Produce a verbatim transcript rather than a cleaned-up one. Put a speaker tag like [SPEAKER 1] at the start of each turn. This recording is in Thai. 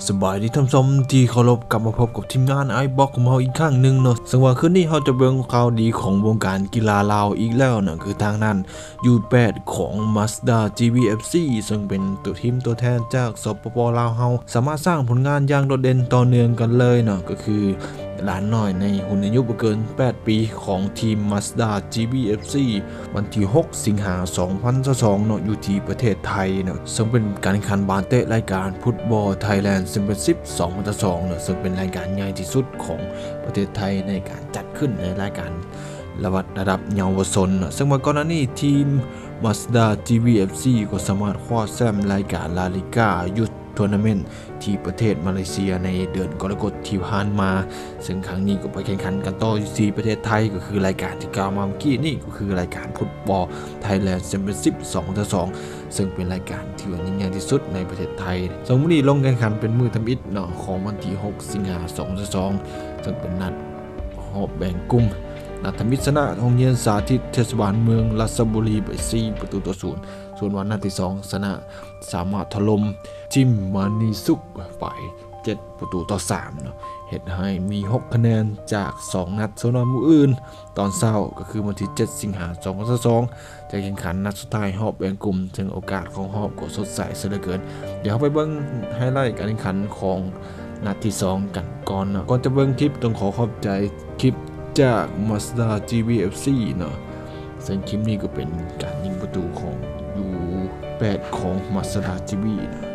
[SPEAKER 1] สบายดีท่านผู้ชมที่เคารพกลับมาพบกับทีมงานไอบ็อกของเราอีกครั้งหนึ่งเนาะซึ่งว่าคืนนี้เราจะเบิ่งข่าวดีของวงการกีฬาลาวอีกแล้วเนาะคือทางนั้น ยู แปด ของ Mazda จี วี เอฟ ซี ซึ่งเป็นตัวทีมตัวแทนจากสปป.ลาวเฮาสามารถสร้างผลงานอย่างโดดเด่นต่อเนื่องกันเลยเนาะก็คือหลานน้อยในหุ่นอายุบ่เกินแปดปีของทีม Mazda จี วี เอฟ ซี วันที่หกสิงหาคมสองพันยี่สิบสองเนาะอยู่ที่ประเทศไทยเนาะซึ่งเป็นการแข่งขันบาสเตะรายการฟุตบอลไทยแลนด์แชมเปี้ยนชิพสองพันยี่สิบสองเนาะซึ่งเป็นรายการใหญ่ที่สุดของประเทศไทยในการจัดขึ้นในรายการระดับระดับเยาวชนเนาะซึ่งมาก่อนหน้านี้ทีม Mazda จี วี เอฟ ซี ก็สามารถคว้าแชมป์รายการลาลิก้ายุทธทัวร์นาเมนต์ที่ประเทศมาเลเซียในเดือนกรกฎาคมที่ผ่านมาซึ่งครั้งนี้ก็ไปแข่งขันกันต่อที่ประเทศไทยก็คือรายการที่กล่าวมาเมื่อกี้นี่ก็คือรายการฟุตบอลไทยแลนด์แชมเปี้ยนชิพสองพันยี่สิบสองซึ่งเป็นรายการที่ว่ายิ่งใหญ่ที่สุดในประเทศไทยสองมื้อนี้ลงแข่งขันเป็นมื้อทำอิฐเนาะของวันที่หกสิงหาคมสองพันยี่สิบสองซึ่งเป็นนัดหอบแบ่งกลุ่มนัดทมิตรชนะโรงเรียนสาธิตเทศบาลเมืองราชบุรีไปสี่ประตูต่อศูนย์ส่วนวันนัดที่สองชนะสามารถถล่มจิมมานีสุกไปเจ็ดประตูต่อสามเนาะเฮ็ดให้มีหกคะแนนจากสองนัดส่วนมื้ออื่นตอนเช้าก็คือวันที่เจ็ดสิงหาคมสองพันยี่สิบสองจะแข่งขันนัดสุดท้ายรอบแบ่งกลุ่มซึ่งโอกาสของรอบก็สดใสซะเหลือเกินเดี๋ยวเราไปเบิ่งไฮไลท์การแข่งขันของนัดที่สองกันก่อนเนาะก่อนจะเบิ่งคลิปต้องขอขอบใจคลิปจาก Mazda จี วี เอฟ ซี เนาะซึ่งคลิปนี้ก็เป็นการยิงประตูของ ยู แปด ของ Mazda จี วี เนาะ